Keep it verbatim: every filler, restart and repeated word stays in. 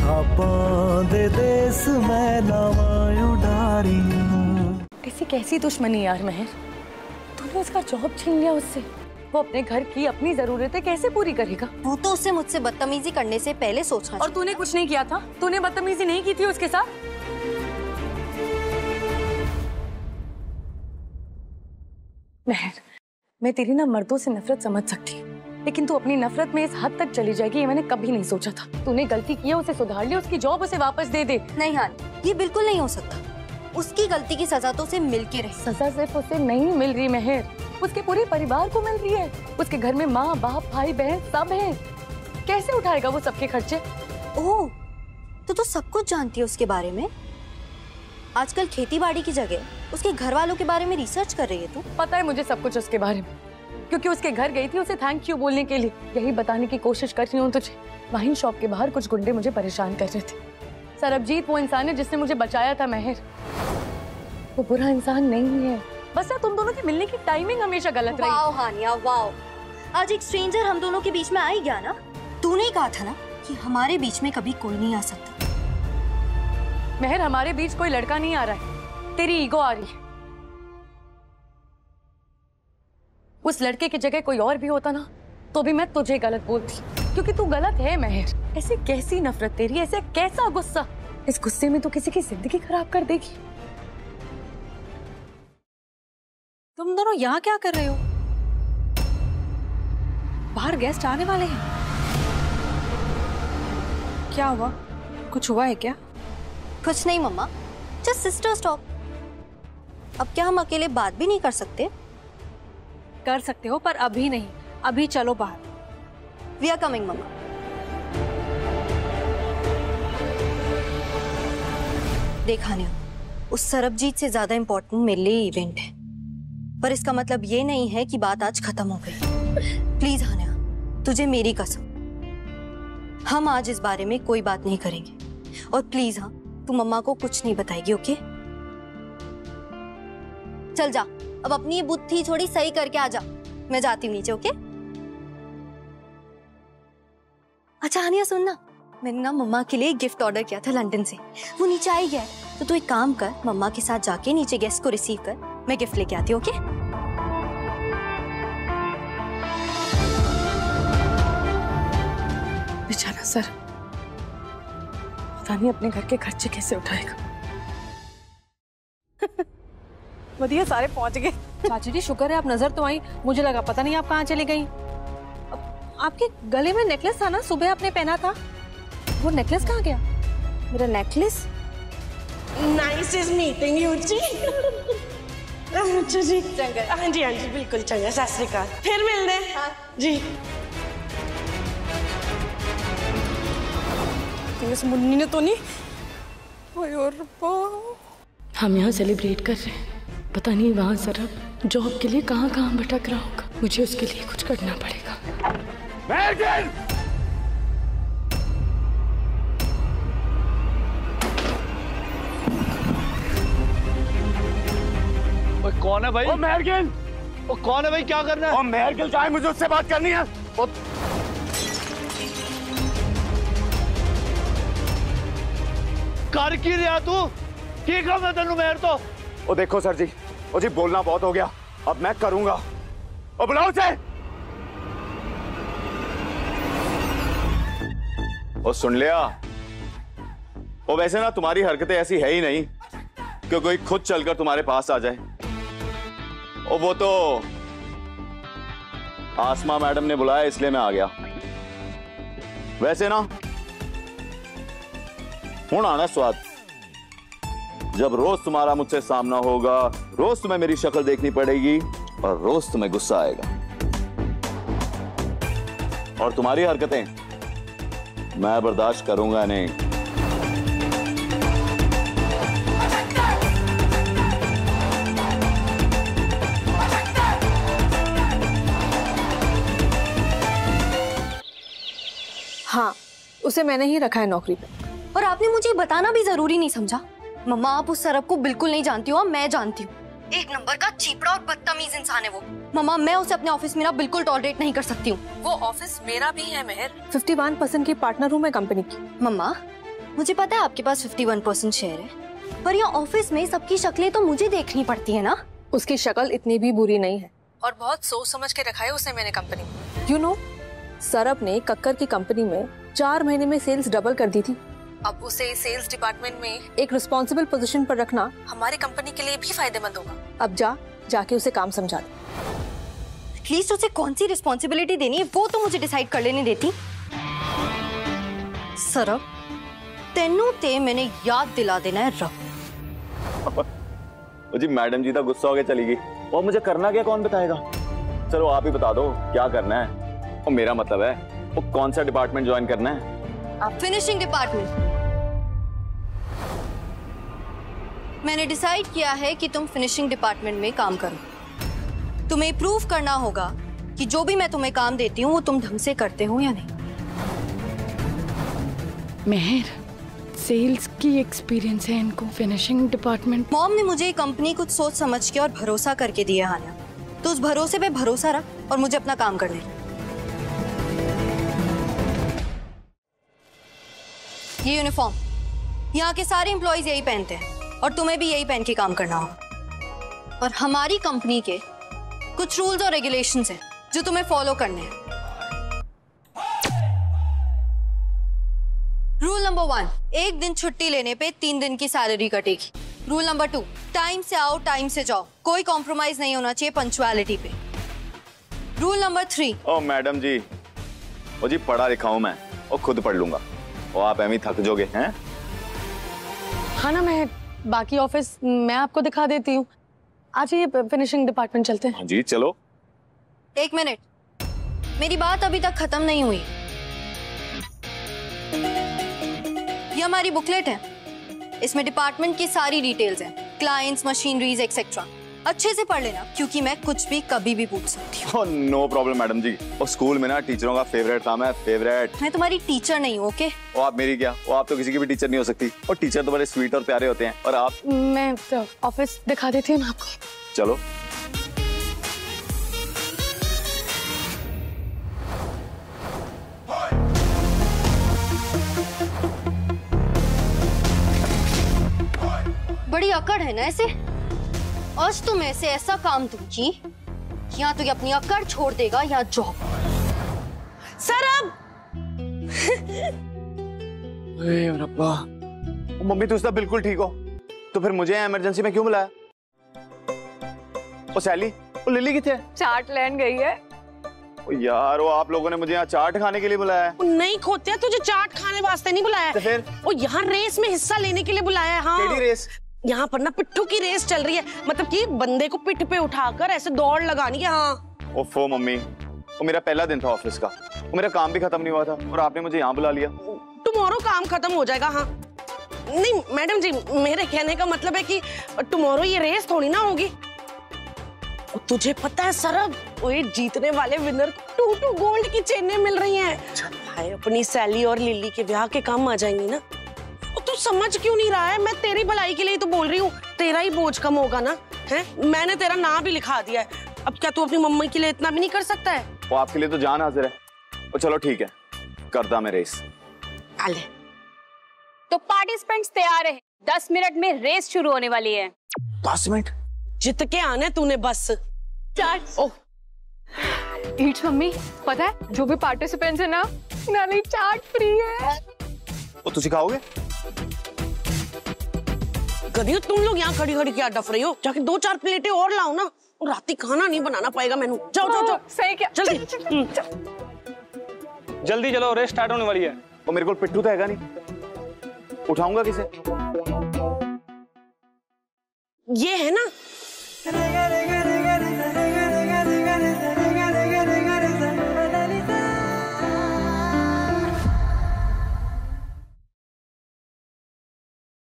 खापां दे देस मैं लावां उडारियां। ऐसी कैसी दुश्मनी यार महर, तूने उसका जॉब छीन लिया उससे। वो अपने घर की अपनी जरूरतें कैसे पूरी करेगा? वो तो उससे मुझसे बदतमीजी करने से पहले सोचना। और तूने कुछ नहीं किया था? तूने बदतमीजी नहीं की थी उसके साथ? महर, मैं तेरी ना मर्दों से नफरत समझ सकती, लेकिन तू अपनी नफरत में इस हद तक चली जाएगी ये मैंने कभी नहीं सोचा था। तूने गलती की है, उसे सुधार लिया, उसकी जॉब उसे वापस दे दे। नहीं हान, ये बिल्कुल नहीं हो सकता। उसकी गलती की सजा तो उसे मिल के रही। सजा सिर्फ उसे नहीं मिल रही महर, उसके पूरे परिवार को मिल रही है। उसके घर में माँ बाप भाई बहन सब हैं। कैसे उठाएगा वो सबके खर्चे? ओह, तो तू सब कुछ जानती है उसके बारे में। आजकल खेती बाड़ी की जगह उसके घर वालों के बारे में रिसर्च कर रही है तू। पता है मुझे सब कुछ उसके बारे में, क्योंकि उसके घर गई थी उसे थैंक यू बोलने के लिए। यही बताने की कोशिश कर रही हूँ तुझे। वाइन शॉप के बाहर कुछ गुंडे मुझे परेशान कर रहे थे। सरबजीत वो इंसान है जिसने मुझे बचाया था महर। वो बुरा इंसान नहीं है, बस तुम दोनों के मिलने की टाइमिंग हमेशा गलत रही। वाओ हानिया वाओ, आज एक स्ट्रेंजर हम दोनों के बीच में आ ही गया ना। तूने ही कहा था ना कि हमारे बीच में कभी कोई नहीं आ सकता। महर, हमारे बीच कोई लड़का नहीं आ रहा है, तेरी ईगो आ रही है। उस लड़के की जगह कोई और भी होता ना तो भी मैं तुझे गलत बोलती, क्योंकि तू गलत है महर। ऐसे कैसी नफरत तेरी, ऐसे कैसा गुस्सा? इस गुस्से में तू किसी की जिंदगी खराब कर देगी। तुम दोनों यहाँ क्या कर रहे हो? बाहर गेस्ट आने वाले हैं। क्या हुआ? कुछ हुआ है क्या? कुछ नहीं मम्मा, जस्ट सिस्टर स्टॉप। अब क्या हम अकेले बात भी नहीं कर सकते? कर सकते हो, पर अभी नहीं। अभी चलो बाहर। वी आर कमिंग मम्मा। देखा नहीं, उस सरबजीत से ज्यादा इंपॉर्टेंट मेरे लिए इवेंट है, पर इसका मतलब ये नहीं है कि बात आज खत्म हो गई। प्लीज हानिया, तुझे मेरी कसम, हम आज इस बारे में कोई बात नहीं करेंगे। और प्लीज हाँ, तू मम्मा को कुछ नहीं बताएगी, ओके? चल जा, अब अपनी बुद्धि थोड़ी सही करके आ जा। मैं जाती हूँ नीचे, ओके? अच्छा हानिया सुन ना, मैंने ना मम्मा के लिए गिफ्ट ऑर्डर किया था लंदन से, वो नीचे आई गया है। तो तू एक काम कर, मम्मा के साथ जाके नीचे गेस्ट को रिसीव कर, मैं गिफ्ट लेके आती हूँ, ओके? बेचारा सर, पता नहीं अपने घर के खर्चे कैसे उठाएगा। बढ़िया, सारे पहुंच गए। चाची जी शुक्र है आप नजर तो आई, मुझे लगा पता नहीं आप कहाँ चली गई। आपके गले में नेकलेस था ना, सुबह आपने पहना था, वो नेकलेस कहाँ गया? मेरा necklace? Nice is meeting you जी। अच्छा जी, चंगा। हाँ जी हाँ जी बिल्कुल चंगा। सत श्री अकाल, फिर मिलने। हाँ जी। इस मुन्नी ने तो नहीं। हम यहाँ सेलिब्रेट कर रहे हैं, पता नहीं वहाँ सरब जॉब के लिए कहाँ कहाँ भटक रहा होगा। मुझे उसके लिए कुछ करना पड़ेगा। कौन है भाई? ओ मेहरगिल। ओ कौन है भाई? क्या करना है? ओ मेहरगिल चाहे, मुझे उससे बात करनी है। ओ... कर की रहा तू? ठीक है मैं तेनू मेहर तो। ओ देखो सर जी, ओ जी बोलना बहुत हो गया, अब मैं करूंगा। ओ बुलाओ उसे। ओ सुन लिया? ओ वैसे ना तुम्हारी हरकतें ऐसी है ही नहीं कि कोई खुद चलकर तुम्हारे पास आ जाए। ओ वो तो आसमा मैडम ने बुलाया इसलिए मैं आ गया। वैसे ना हूं आना स्वाद, जब रोज तुम्हारा मुझसे सामना होगा, रोज तुम्हें मेरी शक्ल देखनी पड़ेगी और रोज तुम्हें गुस्सा आएगा। और तुम्हारी हरकतें मैं बर्दाश्त करूंगा नहीं। हाँ, उसे मैंने ही रखा है नौकरी पे। और आपने मुझे बताना भी जरूरी नहीं समझा। मम्मा आप उस सरब को बिल्कुल नहीं जानती हो, मैं जानती हूँ। एक नंबर का चीपड़ा और बदतमीज इंसान है वो। मम्मा मैं उसे अपने ऑफिस में ना बिल्कुल टॉलरेट नहीं कर सकती हूँ। वो ऑफिस मेरा भी है मेहर, इक्यावन परसेंट की पार्टनर हूँ मैं कंपनी की। मम्मा मुझे पता है आपके पास इक्यावन परसेंट शेयर है, पर यहाँ ऑफिस में सबकी शक्लें तो मुझे देखनी पड़ती है ना। उसकी शक्ल इतनी भी बुरी नहीं है और बहुत सोच समझ के रखा है उसने मैंने कंपनी में। यू नो, सरब ने कक्कर की कंपनी में चार महीने में सेल्स डबल कर दी थी। अब उसे सेल्स डिपार्टमेंट में एक रिस्पॉन्सिबल पोजीशन पर रखना हमारी कंपनी के लिए भी फायदेमंद होगा। अब जा जाके उसे काम समझा दे। एटलीस्ट उसे कौन सी रिस्पॉन्सिबिलिटी देनी है वो तो मुझे डिसाइड कर लेने देती। सरब, तेनू ते मैंने याद दिला देना है रब। जी मैडम जी तो गुस्सा हो गया चली गई, और मुझे करना क्या कौन बताएगा? चलो आप ही बता दो क्या करना है। और मेरा मतलब है वो कौन सा डिपार्टमेंट ज्वाइन करना है? आप फिनिशिंग डिपार्टमेंट। मैंने डिसाइड किया है कि तुम फिनिशिंग डिपार्टमेंट में काम करो। तुम्हें प्रूव करना होगा कि जो भी मैं तुम्हें काम देती हूँ वो तुम ढंग से करते हो या नहीं। मेहर, सेल्स की एक्सपीरियंस है इनको, फिनिशिंग डिपार्टमेंट। मॉम ने मुझे ये कंपनी कुछ सोच समझ के और भरोसा करके दी है हानिया, तो उस भरोसे पे भरोसा रख और मुझे अपना काम करने दे। ये यूनिफॉर्म यहाँ के सारे एम्प्लॉयज यही पहनते हैं और तुम्हें भी यही पहन के काम करना होगा। और हमारी कंपनी के कुछ रूल्स और रेगुलेशंस हैं जो तुम्हें फॉलो करने हैं। रूल नंबर वन, एक दिन छुट्टी लेने पे तीन दिन की सैलरी कटेगी। रूल नंबर टू, टाइम से आओ टाइम से जाओ, कोई कॉम्प्रोमाइज नहीं होना चाहिए पंक्चुअलिटी पे। Rule number three. ओ मैडम जी, ओ जी पढ़ा लिखा हूं मैं और खुद पढ़ लूंगा, और आप एम ही थक जोगे हैं। हाँ ना, मैं बाकी ऑफिस मैं आपको दिखा देती हूँ। आज ये फिनिशिंग डिपार्टमेंट चलते हैं। हाँ जी चलो। एक मिनट, मेरी बात अभी तक खत्म नहीं हुई। ये हमारी बुकलेट है, इसमें डिपार्टमेंट की सारी डिटेल्स हैं, क्लाइंट्स, मशीनरीज एक्सेट्रा। अच्छे से पढ़ लेना क्योंकि मैं कुछ भी कभी भी पूछ सकती हूँ। नो प्रॉब्लम मैडम जी। और स्कूल में ना टीचरों का फेवरेट काम है फेवरेट। मैं तुम्हारी टीचर नहीं हूँ, ओके? वो आप मेरी क्या, वो आप तो किसी की भी टीचर नहीं हो सकती। और टीचर तो बड़े स्वीट और प्यारे होते हैं। और आप? मैं तो ऑफिस दिखा देती हूँ आपको। चलो। बड़ी अकड़ है ना ऐसे। आज तुम ऐसे ऐसा काम दूंगी, या तो ये अपनी अकड़ छोड़ देगा या जॉब। सरब! रब्बा, मम्मी तू तो बिल्कुल ठीक हो, तो फिर मुझे इमरजेंसी में क्यों बुलाया? ओ सैली, वो लिली किथे है? चाट लैंड गई है। ओ यार, वो आप लोगों ने मुझे यहाँ चाट खाने के लिए बुलाया है। नहीं खोतिया, तुझे चाट खाने वास्ते नहीं बुलाया। तो फिर? वो यहाँ रेस में हिस्सा लेने के लिए बुलाया है। हाँ। केडी रेस? यहाँ पर ना पिट्ठू की रेस चल रही है, मतलब कि बंदे को पिठ पे उठाकर ऐसे दौड़ लगानी है। हाँ। ओफो मम्मी, वो मेरा पहला दिन था ऑफिस का, वो मेरा काम भी खत्म नहीं हुआ था और आपने मुझे यहाँ बुला लिया। टुमारो काम खत्म हो जाएगा। हाँ नहीं मैडम जी, मेरे कहने का मतलब है कि टुमारो ये रेस थोड़ी ना होगी। तुझे पता है सरब, वो जीतने वाले विनर को टू टू गोल्ड की चेनें मिल रही हैं। भाई अपनी सैली और लिली के ब्याह के काम आ जाएंगी ना। तू समझ क्यों नहीं रहा है? मैं तेरी भलाई के लिए तो बोल रही हूँ, तेरा ही बोझ कम होगा ना। है मैंने तेरा नाम भी लिखा दिया है, अब क्या तू अपनी मम्मी के लिए इतना भी नहीं कर सकता है? वो आपके लिए तो जान हाजिर है। वो चलो ठीक है, करता मैं रेस। आले। तो पार्टिसिपेंट्स तैयार है, दस मिनट में रेस शुरू होने वाली है। दस मिनट? जित के आने तूने बस। चाट। ओह ईट्स मम्मी, पता है जो भी पार्टिसिपेंट्स है ना, नाली चाट फ्री है। वो तुम सिखाओगे? कभी तुम लोग यहाँ खड़ी खड़ी क्या डफ रही हो? जाके दो चार प्लेटें और लाओ ना, राती खाना नहीं बनाना पड़ेगा मैंने। जाओ जाओ जाओ। सही क्या? जल्दी जल्दी चलो, रेस स्टार्ट होने वाली है। वो मेरे को पिट्ठू तो हैगा नहीं, उठाऊंगा किसे? ये है ना